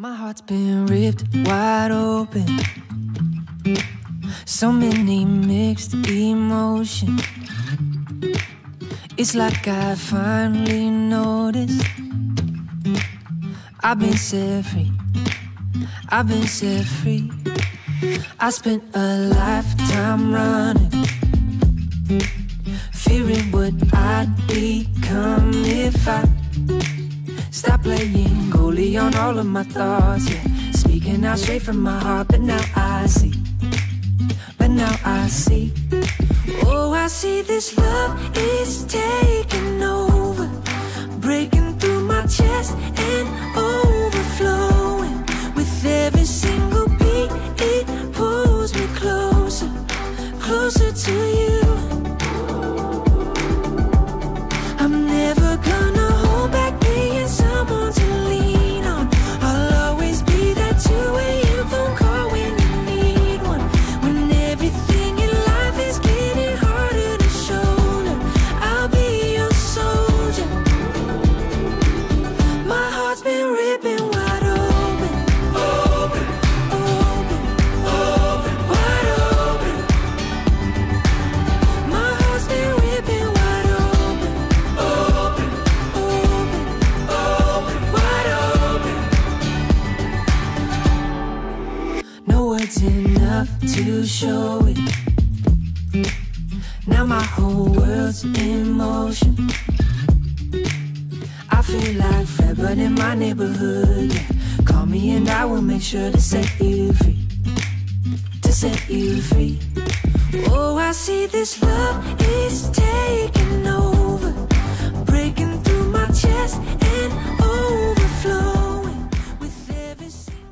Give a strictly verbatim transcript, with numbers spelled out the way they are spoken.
My heart's been ripped wide open. So many mixed emotions. It's like I finally noticed I've been set free. I've been set free. I spent a lifetime running, fearing what I'd become if I stop playing goalie on all of my thoughts, yeah. Speaking out straight from my heart, but now I see, but now I see. Oh, I see this love is taking over, breaking through my chest and overflowing. With every single beat, it pulls me closer, closer to you. I'm never gonna hold back being someone to lean on. I'll always be that two-way phone call when you need one. When everything in life is getting harder to shoulder, I'll be your soldier. My heart's been ripping wide open, open, open, open, wide open. My heart's been ripping wide open, open, open, open, wide open. No words enough to show it. Now my whole world's in motion. I feel like Fred, but in my neighborhood, yeah. Call me and I will make sure to set you free, to set you free. Oh, I see this love is taking over, breaking through my chest and overflowing with every single